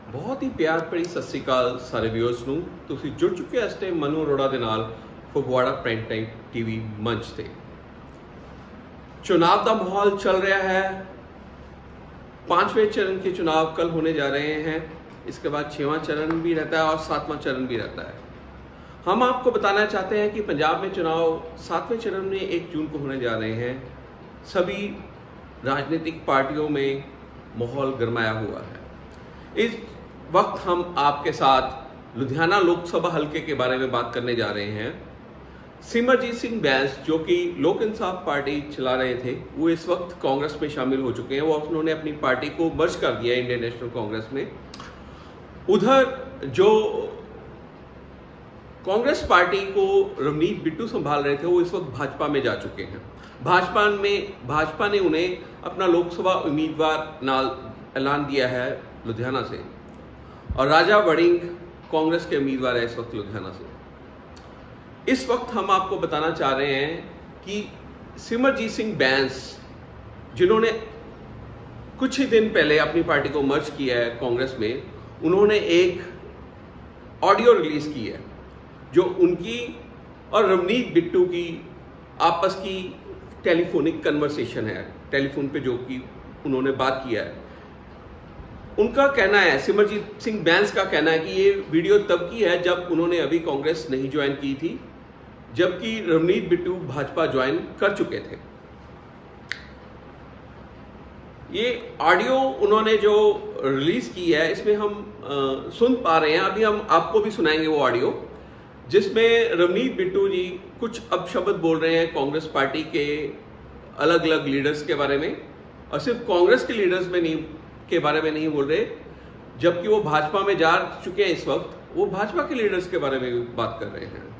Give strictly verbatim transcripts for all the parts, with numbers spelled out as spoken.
ਬਹੁਤ ਹੀ ਪਿਆਰ ਭਰੀ ਸਤਿ ਸ਼੍ਰੀ ਅਕਾਲ ਸਾਰੇ ਵਿਊਅਰਸ ਨੂੰ। ਤੁਸੀਂ ਜੁੜ ਚੁੱਕੇ ਇਸ ਟਾਈਮ ਮਨੂ ਅਰੋੜਾ ਦੇ ਨਾਲ ਫਗਵਾੜਾ ਪ੍ਰਾਈਮ ਟਾਈਮ टीवी मंच से। चुनाव का माहौल चल रहा है। पांचवें चरण के चुनाव कल होने जा रहे हैं। इसके बाद छठवां चरण भी रहता है और सातवां चरण भी रहता है। हम आपको बताना चाहते हैं कि पंजाब में चुनाव सातवें चरण में एक जून को होने जा रहे हैं। सभी राजनीतिक पार्टियों में माहौल गरमाया हुआ है। इस वक्त हम आपके साथ लुधियाना लोकसभा हलके के बारे में बात करने जा रहे हैं। सिमरजीत सिंह बैंस जो कि लोक इंसाफ पार्टी चला रहे थे, वो इस वक्त कांग्रेस में शामिल हो चुके हैं। वो उन्होंने अपनी पार्टी को मर्ज कर दिया इंडियन नेशनल कांग्रेस में। उधर जो कांग्रेस पार्टी को रवनीत बिट्टू संभाल रहे थे, वो इस वक्त भाजपा में जा चुके हैं। भाजपा में भाजपा ने उन्हें अपना लोकसभा उम्मीदवार नाल ऐलान दिया है लुधियाना से, और राजा वड़िंग कांग्रेस के उम्मीदवार है इस वक्त लुधियाना से। इस वक्त हम आपको बताना चाह रहे हैं कि सिमरजीत सिंह बैंस, जिन्होंने कुछ ही दिन पहले अपनी पार्टी को मर्ज किया है कांग्रेस में, उन्होंने एक ऑडियो रिलीज की है जो उनकी और रवनीत बिट्टू की आपस की टेलीफोनिक कन्वर्सेशन है। टेलीफोन पे जो कि उन्होंने बात किया है, उनका कहना है, सिमरजीत सिंह बैंस का कहना है कि ये वीडियो तब की है जब उन्होंने अभी कांग्रेस नहीं ज्वाइन की थी, जबकि रवनीत बिट्टू भाजपा ज्वाइन कर चुके थे। ये ऑडियो उन्होंने जो रिलीज की है, इसमें हम आ, सुन पा रहे हैं। अभी हम आपको भी सुनाएंगे वो ऑडियो, जिसमें रवनीत बिट्टू जी कुछ अपशब्द बोल रहे हैं कांग्रेस पार्टी के अलग अलग लीडर्स के बारे में, और सिर्फ कांग्रेस के लीडर्स में नहीं के बारे में नहीं बोल रहे, जबकि वो भाजपा में जा चुके हैं। इस वक्त वो भाजपा के लीडर्स के बारे में बात कर रहे हैं।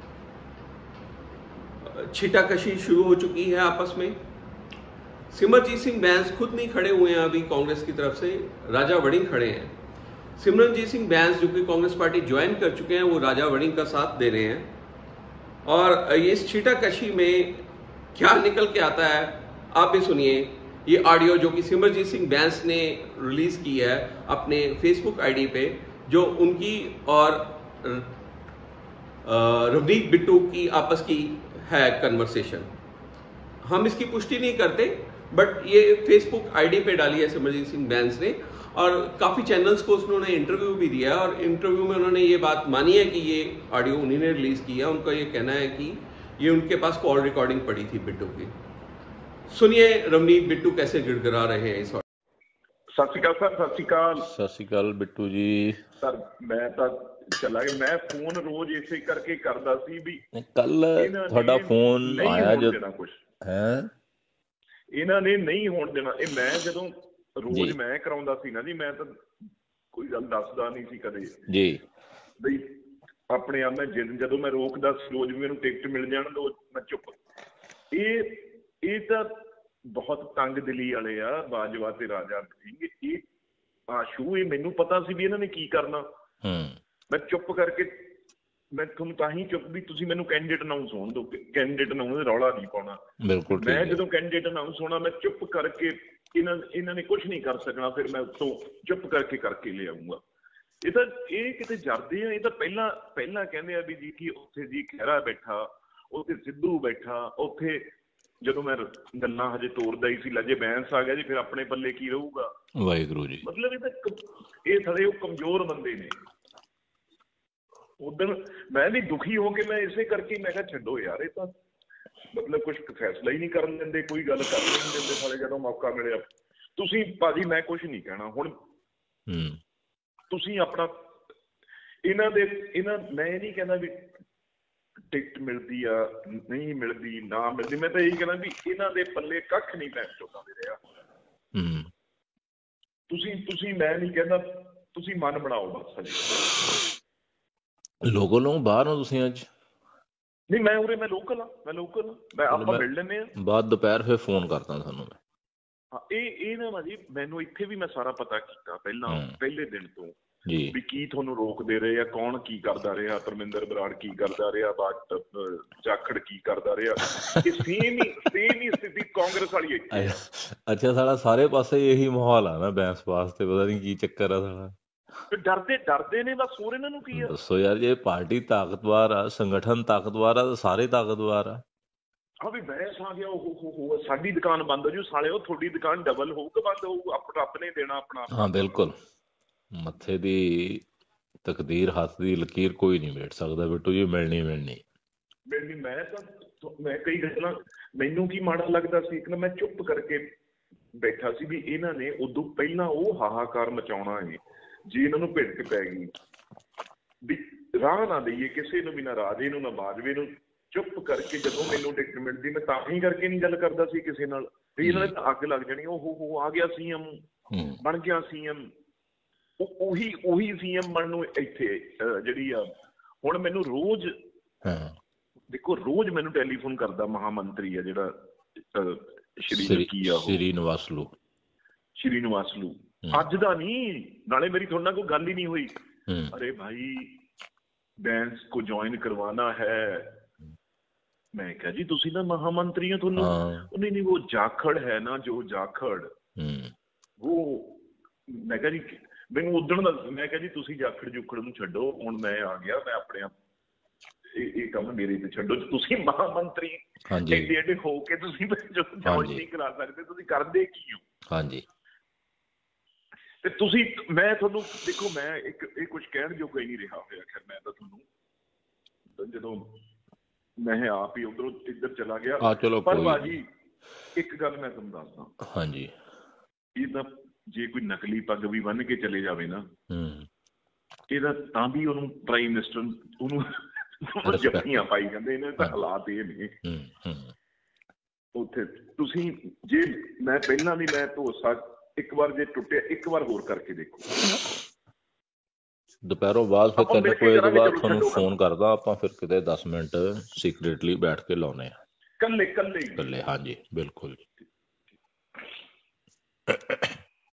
छीटाकशी शुरू हो चुकी है आपस में। सिमरजीत सिंह बैंस खुद नहीं खड़े हुए हैं अभी कांग्रेस की तरफ से, राजा वड़िंग खड़े हैं। सिमरजीत सिंह बैंस जो कि कांग्रेस पार्टी ज्वाइन कर चुके हैं, वो राजा वड़िंग का साथ दे रहे हैं। और ये इस छीटाकशी में क्या निकल के आता है, आप भी सुनिए ये ऑडियो जो कि सिमरजीत सिंह बैंस ने रिलीज की है अपने फेसबुक आईडी पे, जो उनकी और रवनीत बिट्टू की आपस की है कन्वर्सेशन। हम इसकी पुष्टि नहीं करते, बट ये फेसबुक आईडी पे डाली है सिमरजीत सिंह बैंस ने, और काफी चैनल्स को उन्होंने इंटरव्यू भी दिया है, और इंटरव्यू में उन्होंने ये बात मानी है कि ये ऑडियो उन्हीं ने रिलीज की है। उनका ये कहना है कि ये उनके पास कॉल रिकॉर्डिंग पड़ी थी बिट्टू की। सुनिए रवनीत बिट्टू कैसे गिड़गिड़ा रहे हैं इस वक्त। सत श्री अकाल सर। सत श्री अकाल सत श्री अकाल बिट्टू जी। सर मैं ਤਾਂ ਚਲਾ ਗਿਆ। ਮੈਂ ਫੋਨ ਰੋਜ਼ ਇਸੇ ਕਰਕੇ ਕਰਦਾ ਸੀ ਵੀ ਕੱਲ ਤੁਹਾਡਾ ਫੋਨ ਆਇਆ ਜਦ ਹੈ ਇਹਨਾਂ ਨੇ ਨਹੀਂ ਹੋਣ ਦੇਣਾ। ਇਹ ਮੈਂ ਜਦੋਂ ਰੋਜ਼ ਮੈਂ ਕਰਾਉਂਦਾ ਸੀ ਨਾ ਜੀ, ਮੈਂ ਤਾਂ ਕੋਈ ਗੱਲ ਦੱਸਦਾ ਨਹੀਂ ਸੀ ਕਦੇ ਜੀ ਬਈ ਆਪਣੇ ਆਪ। ਮੈਂ ਜਦੋਂ ਮੈਂ ਰੋਕਦਾ ਸੀ ਰੋਜ਼ ਵੀ ਮੈਨੂੰ ਟਿਕਟ ਮਿਲ ਜਾਣ ਦੋ, ਮੈਂ ਚੁੱਪ। ਇਹ ਇਹ ਤਾਂ ਬਹੁਤ ਤੰਗ ਦਿਲੀ ਵਾਲੇ ਆ ਬਾਜਵਾ ਤੇ ਰਾਜਾ ਸਿੰਘ। ਇਹ ਆਸ਼ੂ ਇਹ ਮੈਨੂੰ ਪਤਾ ਸੀ ਵੀ ਇਹਨਾਂ ਨੇ ਕੀ ਕਰਨਾ। ਮੈਂ ਚੁੱਪ ਕਰਕੇ, ਮੈਂ ਤੁਹਾਨੂੰ ਤਾਂ ਹੀ ਚੁੱਪ ਵੀ ਤੁਸੀਂ ਮੈਨੂੰ ਕੈਂਡੀਡੇਟ ਅਨਾਊਂਸ ਹੋਣ ਦਿਓ, ਕੈਂਡੀਡੇਟ ਅਨਾਊਂਸ ਰੌਲਾ ਨਹੀਂ ਪਾਉਣਾ। ਬਿਲਕੁਲ। ਮੈਂ ਜਦੋਂ ਕੈਂਡੀਡੇਟ ਅਨਾਊਂਸ ਹੋਣਾ, ਮੈਂ ਚੁੱਪ ਕਰਕੇ ਇਹਨਾਂ ਇਹਨਾਂ ਨੇ ਕੁਛ ਨਹੀਂ ਕਰ ਸਕਣਾ, ਫਿਰ ਮੈਂ ਉੱਤੋਂ ਚੁੱਪ ਕਰਕੇ ਕਰਕੇ ਲਿਆਊਂਗਾ। ਇਹ ਤਾਂ ਇਹ ਕਿਤੇ ਜਰਦੇ ਆ। ਇਹ ਤਾਂ ਪਹਿਲਾਂ ਪਹਿਲਾਂ ਕਹਿੰਦੇ ਆ ਵੀ ਜੀ ਕਿ ਉੱਥੇ ਜੀ ਖਹਿਰਾ ਬੈਠਾ, ਉੱਥੇ ਸਿੱਧੂ ਬੈਠਾ, ਉੱਥੇ ਜਦੋਂ ਮੈਂ ਗੱਲਾਂ ਹਜੇ ਤੋਰਦਾ ਹੀ ਸੀ ਲੱਜੇ ਬੈਂਸ ਆ ਗਿਆ ਜੀ, ਫਿਰ ਆਪਣੇ ਪੱਲੇ ਕੀ ਰਹੂਗਾ। ਵਾਹਿਗੁਰੂ ਜੀ। ਮਤਲਬ ਇਹ ਤਾਂ ਇਹ ਸਾਰੇ ਉਹ ਕਮਜ਼ੋਰ ਬੰਦੇ ਨੇ। ਉਦੋਂ ਮੈਂ ਵੀ ਦੁਖੀ ਹੋ ਕੇ ਮੈਂ ਇਸੇ ਕਰਕੇ ਮੈਂ ਕਿਹਾ ਛੱਡੋ ਯਾਰ, ਇਹ ਤਾਂ ਮਤਲਬ ਕੁਛ ਫੈਸਲਾ ਹੀ ਨਹੀਂ ਕਰਨ ਦਿੰਦੇ, ਕੋਈ ਗੱਲ ਕਰ ਨਹੀਂ ਦਿੰਦੇ ਸਾਰੇ। ਜਦੋਂ ਮੌਕਾ ਮਿਲਿਆ ਤੁਸੀਂ ਭਾਜੀ, ਮੈਂ ਕੁਛ ਨਹੀਂ ਕਹਿਣਾ ਹੁਣ। ਤੁਸੀਂ ਆਪਣਾ ਇਹਨਾਂ ਦੇ ਇਹਨਾਂ ਮੈਂ ਇਹ ਨਹੀਂ ਕਹਿੰਦਾ ਵੀ ਟਿਕਟ ਮਿਲਦੀ ਆ ਨਹੀਂ ਮਿਲਦੀ ਨਾ ਮਿਲਦੀ, ਮੈਂ ਤਾਂ ਇਹੀ ਕਹਿੰਦਾ ਵੀ ਇਹਨਾਂ ਦੇ ਪੱਲੇ ਕੱਖ ਨਹੀਂ ਪੈਣ ਚੋਦਾ ਦੇ ਰਿਹਾ। ਤੁਸੀਂ ਤੁਸੀਂ ਮੈਂ ਨਹੀਂ ਕਹਿੰਦਾ, ਤੁਸੀਂ ਮਨ ਬਣਾਓ ਬਸ। ਹਜੇ ਲੋਕਲ ਨੂੰ ਬਾਹਰ ਨੂੰ ਤੁਸੀਂ ਅੱਜ? ਨਹੀਂ ਮੈਂ ਉਰੇ, ਮੈਂ ਲੋਕਲ ਆ, ਮੈਂ ਲੋਕਲ ਮੈਂ ਆਪਾਂ ਮਿਲ ਲੈਂਦੇ ਆ ਬਾਅਦ ਦੁਪਹਿਰ ਫਿਰ ਫੋਨ ਕਰਦਾ ਤੁਹਾਨੂੰ ਮੈਂ। ਹਾਂ ਇਹ ਇਹ ਨਾ ਜੀ ਮੈਨੂੰ ਇੱਥੇ ਵੀ ਮੈਂ ਸਾਰਾ ਪਤਾ ਕੀਤਾ ਪਹਿਲਾਂ ਪਹਿਲੇ ਦਿਨ ਤੋਂ ਵੀ ਕੀ ਤੁਹਾਨੂੰ ਰੋਕਦੇ ਰਹੇ ਆ, ਕੌਣ ਕੀ ਕਰਦਾ ਰਿਹਾ, ਧਰਮਿੰਦਰ ਬਰਾੜ ਕੀ ਕਰਦਾ ਰਿਹਾ, ਜਾਖੜ ਕੀ ਕਰਦਾ ਰਿਹਾ। ਇਹ ਸੇਮ ਹੀ ਸੇਮ ਹੀ ਸਥਿਤੀ ਕਾਂਗਰਸ ਵਾਲੀ ਇੱਥੇ। ਅੱਛਾ ਸਾਲਾ ਸਾਰੇ ਪਾਸੇ ਇਹੀ ਮਾਹੌਲ ਆ ਨਾ ਬੈਂਸ ਵਾਸਤੇ, ਪਤਾ ਨਹੀਂ ਕੀ ਚੱਕਰ ਆ ਸਾਲਾ। ਡਰਦੇ ਡਰਦੇ ਨੇ ਬਸ, ਹੋਰ ਇਹਨਾਂ ਨੂੰ ਕੀ ਆ? ਦੱਸੋ ਯਾਰ, ਜੇ ਪਾਰਟੀ ਤਾਕਤਵਰ ਆ, ਸੰਗਠਨ ਤਾਕਤਵਰ ਆ, ਤਾਂ ਸਾਰੇ ਤਾਕਤਵਰ ਆ। ਹਾਂ ਵੀ ਬਹਿਸ ਆ ਗਿਆ, ਉਹ ਹੋ ਹੋ ਸਾਡੀ ਦੁਕਾਨ ਬੰਦ ਹੋ ਜੂ ਸਾਲੇ, ਉਹ ਤੁਹਾਡੀ ਦੁਕਾਨ ਡਬਲ ਹੋਊਗਾ, ਬੰਦ ਹੋਊ, ਆਪ ਰੱਬ ਨੇ ਦੇਣਾ ਆਪਣਾ। ਹਾਂ ਬਿਲਕੁਲ, ਮੱਥੇ ਦੀ ਤਕਦੀਰ, ਹੱਥ ਦੀ ਲਕੀਰ ਕੋਈ ਨਹੀਂ ਮੇਟ ਸਕਦਾ ਬਿੱਟੂ ਜੀ, ਮਿਲਣੀ ਮਿਲਣੀ ਮਿਲਣੀ। ਮੈਂ ਤਾਂ ਮੈਂ ਕਈ ਗੱਲਾਂ, ਮੈਨੂੰ ਕੀ ਮਾੜਾ ਲੱਗਦਾ ਸੀ, ਇੱਕ ਨਾ ਮੈਂ ਚੁੱਪ ਕਰਕੇ ਬੈਠਾ ਸੀ ਵੀ ਇਹਨਾਂ ਨੇ ਉਦੋਂ ਪਹਿਲਾਂ ਉਹ ਹਾਹਾਕਾਰ ਮਚਾਉਣਾ ਹੈ, ਜੇ ਇਹਨਾਂ ਨੂੰ ਭਿੜਕ ਪੈ ਗਈ ਵੀ ਰਾਹ ਨਾ ਦਈਏ ਕਿਸੇ ਨੂੰ ਵੀ, ਨਾ ਰਾਜੇ ਨੂੰ ਨਾ ਬਾਜਵੇ ਨੂੰ। ਚੁੱਪ ਕਰਕੇ ਜਦੋਂ ਮੈਨੂੰ ਟਿਕਟ ਮਿਲਦੀ, ਮੈਂ ਤਾਂ ਹੀ ਕਰਕੇ ਨਹੀਂ ਗੱਲ ਕਰਦਾ ਸੀ ਕਿਸੇ ਨਾਲ, ਵੀ ਇਹਨਾਂ ਨੇ ਤਾਂ ਅੱਗ ਲੱਗ ਜਾਣੀ। ਉਹ ਹੋ ਆ ਗਿਆ ਸੀਐਮ, ਬਣ ਗਿਆ ਸੀਐਮ, ਉਹ ਉਹੀ ਉਹੀ ਸੀਐਮ ਬਣਨ ਨੂੰ ਇੱਥੇ ਜਿਹੜੀ ਆ। ਹੁਣ ਮੈਨੂੰ ਰੋਜ਼ ਦੇਖੋ, ਰੋਜ਼ ਮੈਨੂੰ ਟੈਲੀਫੋਨ ਕਰਦਾ ਮਹਾ ਮੰਤਰੀ ਆ ਜਿਹੜਾ ਸ਼੍ਰੀ ਕੀ ਆ, ਸ਼੍ਰੀ ਨਿਵਾਸਲੂ, ਸ਼੍ਰੀ ਨਿਵਾਸਲੂ। ਅੱਜ ਦਾ ਨਹੀਂ, ਨਾਲੇ ਮੇਰੀ ਤੁਹਾਡੇ ਨਾਲ ਕੋਈ ਗੱਲ ਹੀ ਨਹੀਂ ਹੋਈ। ਅਰੇ ਭਾਈ ਬੈਂਸ ਕੋ ਜੁਆਇਨ ਕਰਵਾना ਹੈ। ਮੈਂ ਕਿਹਾ ਜੀ ਤੁਸੀਂ ਨਾ ਮਹਾ ਮੰਤਰੀ ਹੋ, ਤੁਹਾਨੂੰ ਨਹੀਂ ਨਹੀਂ ਉਹ ਜਾਖੜ ਹੈ ਨਾ, ਜੋ ਜਾਖੜ ਉਹ। ਮੈਂ ਕਿਹਾ ਜੀ ਮੈਨੂੰ ਉਦਣ ਦਾ, ਮੈਂ ਕਿਹਾ ਜੀ ਤੁਸੀਂ ਜਾਖੜ ਜੁਖੜ ਨੂੰ ਛੱਡੋ, ਹੁਣ ਮੈਂ ਆ ਗਿਆ, ਮੈਂ ਆਪਣੇ ਆਪ ਇਹ ਕੰਮ ਮੇਰੇ ਤੇ ਛੱਡੋ। ਤੁਸੀਂ ਮਹਾ ਮੰਤਰੀ ਏਡੇ ਏਡੇ ਹੋ ਕੇ ਤੁਸੀਂ ਜੁਆਇਨ ਨਹੀਂ ਕਰਾ ਸਕਦੇ, ਤੁਸੀਂ ਕਰਦੇ ਕੀ ਹੋ? ਹਾਂਜੀ। ਤੇ ਤੁਸੀਂ, ਮੈਂ ਤੁਹਾਨੂੰ ਦੇਖੋ, ਮੈਂ ਇੱਕ ਇਹ ਕੁਛ ਕਹਿਣ ਜੋਗਾ ਹੀ ਨਹੀਂ ਰਿਹਾ ਹੋਇਆ। ਖੈਰ ਮੈਂ ਤਾਂ ਤੁਹਾਨੂੰ, ਜਦੋਂ ਮੈਂ ਆਪ ਹੀ ਉਧਰੋਂ ਇੱਧਰ ਚਲਾ ਗਿਆ, ਪਰ ਬਾਜੀ ਇੱਕ ਗੱਲ ਮੈਂ ਤੁਹਾਨੂੰ ਦੱਸਦਾ। ਹਾਂਜੀ। ਇਹ ਤਾਂ ਜੇ ਕੋਈ ਨਕਲੀ ਪੱਗ ਵੀ ਬੰਨ ਕੇ ਚਲੇ ਜਾਵੇ ਨਾ, ਇਹਦਾ ਤਾਂ ਵੀ ਉਹਨੂੰ ਪ੍ਰਾਈਮ ਮਿਨਿਸਟਰ ਉਹਨੂੰ ਜੱਫੀਆਂ ਪਾਈ ਜਾਂਦੇ। ਇਹਨਾਂ ਦਾ ਹਾਲਾਤ ਇਹ ਨੇ ਉੱਥੇ। ਤੁਸੀਂ ਜੇ ਮੈਂ ਪਹਿਲਾਂ ਵੀ ਮੈਂ ਭਰੋਸਾ ਇੱਕ ਵਾਰ ਜੇ ਟੁੱਟਿਆ, ਇੱਕ ਵਾਰ ਹੋਰ ਕਰਕੇ ਦੇਖੋ। ਦੁਪਹਿਰੋਂ ਬਾਅਦ ਫਿਰ ਤਿੰਨ ਕੁ ਵਜੇ ਤੋਂ ਬਾਅਦ ਤੁਹਾਨੂੰ ਫੋਨ ਕਰਦਾ ਆਪਾਂ, ਫਿਰ ਕਿਤੇ ਦਸ ਮਿੰਟ ਸੀਕ੍ਰੇਟਲੀ ਬੈਠ ਕੇ ਲਾਉਣੇ ਆ, ਕੱਲੇ ਕੱਲੇ ਕੱਲੇ। ਹਾਂਜੀ ਬਿਲਕੁਲ।